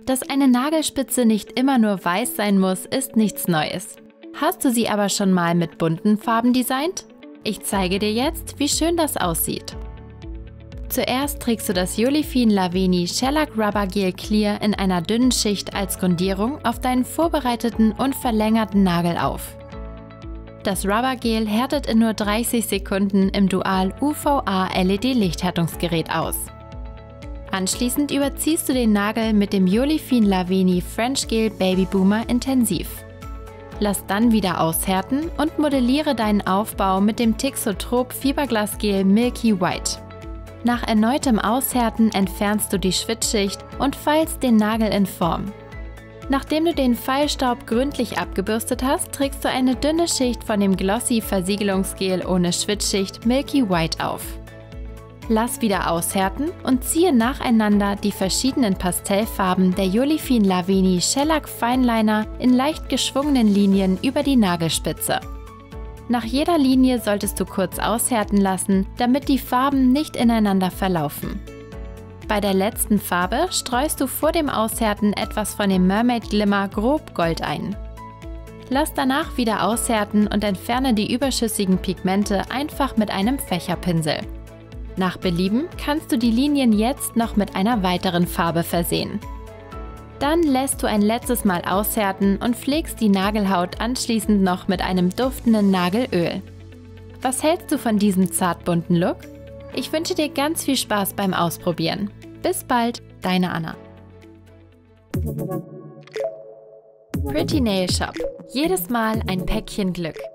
Dass eine Nagelspitze nicht immer nur weiß sein muss, ist nichts Neues. Hast du sie aber schon mal mit bunten Farben designt? Ich zeige dir jetzt, wie schön das aussieht. Zuerst trägst du das Jolyphine Laveni Shellac Rubber Gel Clear in einer dünnen Schicht als Grundierung auf deinen vorbereiteten und verlängerten Nagel auf. Das Rubbergel härtet in nur 30 Sekunden im Dual UVA LED Lichthärtungsgerät aus. Anschließend überziehst du den Nagel mit dem Jolyphine Laveni French Gel Baby Boomer intensiv. Lass dann wieder aushärten und modelliere deinen Aufbau mit dem Tixotrop Fiberglass Gel Milky White. Nach erneutem Aushärten entfernst du die Schwitzschicht und feilst den Nagel in Form. Nachdem du den Feilstaub gründlich abgebürstet hast, trägst du eine dünne Schicht von dem Glossy Versiegelungsgel ohne Schwitzschicht Milky White auf. Lass wieder aushärten und ziehe nacheinander die verschiedenen Pastellfarben der Jolyphine Laveni Shellac Fineliner in leicht geschwungenen Linien über die Nagelspitze. Nach jeder Linie solltest du kurz aushärten lassen, damit die Farben nicht ineinander verlaufen. Bei der letzten Farbe streust du vor dem Aushärten etwas von dem Mermaid Glimmer grob Gold ein. Lass danach wieder aushärten und entferne die überschüssigen Pigmente einfach mit einem Fächerpinsel. Nach Belieben kannst du die Linien jetzt noch mit einer weiteren Farbe versehen. Dann lässt du ein letztes Mal aushärten und pflegst die Nagelhaut anschließend noch mit einem duftenden Nagelöl. Was hältst du von diesem zartbunten Look? Ich wünsche dir ganz viel Spaß beim Ausprobieren. Bis bald, deine Anna. Pretty Nail Shop. Jedes Mal ein Päckchen Glück.